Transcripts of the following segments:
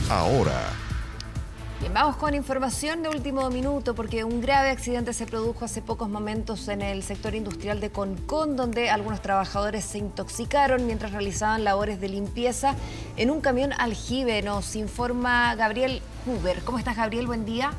ahora. Bien, vamos con información de último minuto porque un grave accidente se produjo hace pocos momentos en el sector industrial de Concón, donde algunos trabajadores se intoxicaron mientras realizaban labores de limpieza en un camión aljibe. Nos informa Gabriel Huber. ¿Cómo estás, Gabriel? Buen día.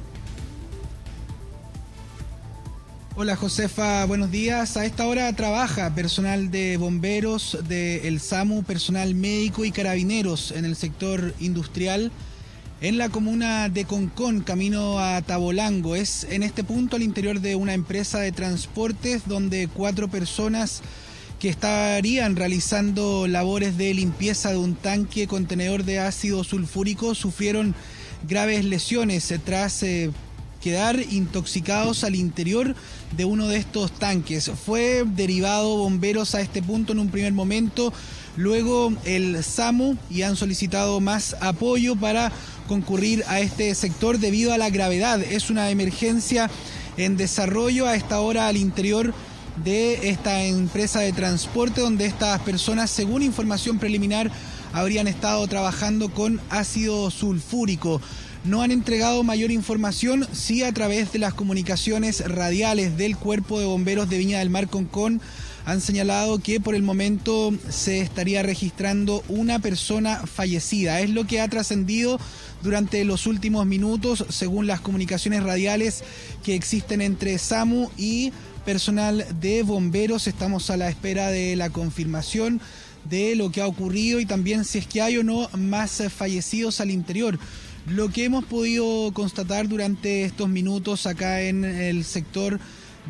Hola Josefa, buenos días. A esta hora trabaja personal de bomberos del SAMU, personal médico y carabineros en el sector industrial en la comuna de Concón, camino a Tabolango. Es en este punto al interior de una empresa de transportes donde 4 personas que estarían realizando labores de limpieza de un tanque contenedor de ácido sulfúrico sufrieron graves lesiones tras quedar intoxicados al interior de uno de estos tanques. Fue derivado bomberos a este punto en un primer momento, luego el SAMU, y han solicitado más apoyo para concurrir a este sector debido a la gravedad. Es una emergencia en desarrollo a esta hora al interior de esta empresa de transporte, donde estas personas, según información preliminar, habrían estado trabajando con ácido sulfúrico. No han entregado mayor información, sí a través de las comunicaciones radiales del Cuerpo de Bomberos de Viña del Mar Concón han señalado que por el momento se estaría registrando una persona fallecida. Es lo que ha trascendido durante los últimos minutos, según las comunicaciones radiales que existen entre SAMU y personal de bomberos. Estamos a la espera de la confirmación de lo que ha ocurrido y también si es que hay o no más fallecidos al interior. Lo que hemos podido constatar durante estos minutos acá en el sector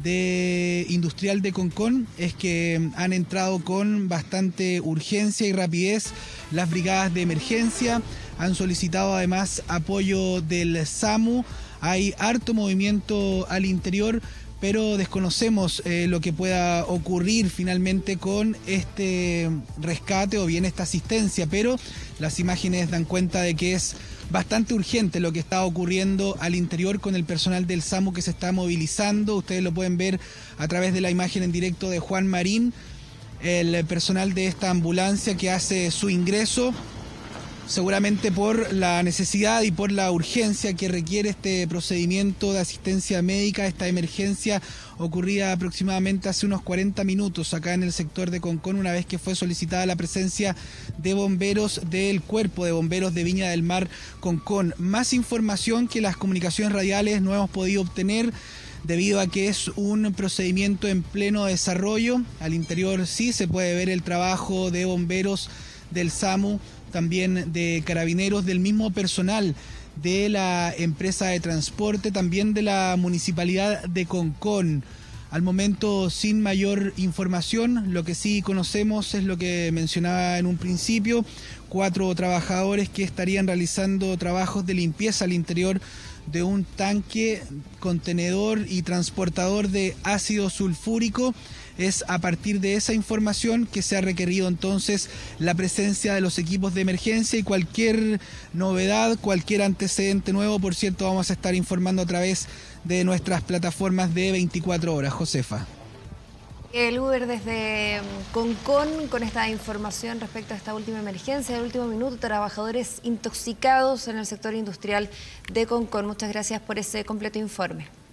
de industrial de Concón es que han entrado con bastante urgencia y rapidez las brigadas de emergencia, han solicitado además apoyo del SAMU, hay harto movimiento al interior, pero desconocemos lo que pueda ocurrir finalmente con este rescate o bien esta asistencia, pero las imágenes dan cuenta de que es bastante urgente lo que está ocurriendo al interior con el personal del SAMU que se está movilizando. Ustedes lo pueden ver a través de la imagen en directo de Juan Marín, el personal de esta ambulancia que hace su ingreso, seguramente por la necesidad y por la urgencia que requiere este procedimiento de asistencia médica, esta emergencia ocurrida aproximadamente hace unos 40 minutos acá en el sector de Concón, una vez que fue solicitada la presencia de bomberos del Cuerpo de Bomberos de Viña del Mar Concón. Más información que las comunicaciones radiales no hemos podido obtener debido a que es un procedimiento en pleno desarrollo. Al interior sí se puede ver el trabajo de bomberos del SAMU, también de carabineros, del mismo personal de la empresa de transporte, también de la municipalidad de Concón. Al momento sin mayor información, lo que sí conocemos es lo que mencionaba en un principio, 4 trabajadores que estarían realizando trabajos de limpieza al interior de un tanque contenedor y transportador de ácido sulfúrico. Es a partir de esa información que se ha requerido entonces la presencia de los equipos de emergencia y cualquier novedad, cualquier antecedente nuevo, por cierto, vamos a estar informando a través de nuestras plataformas de 24 horas. Josefa. El Uber desde Concón con esta información respecto a esta última emergencia del último minuto, trabajadores intoxicados en el sector industrial de Concón. Muchas gracias por ese completo informe.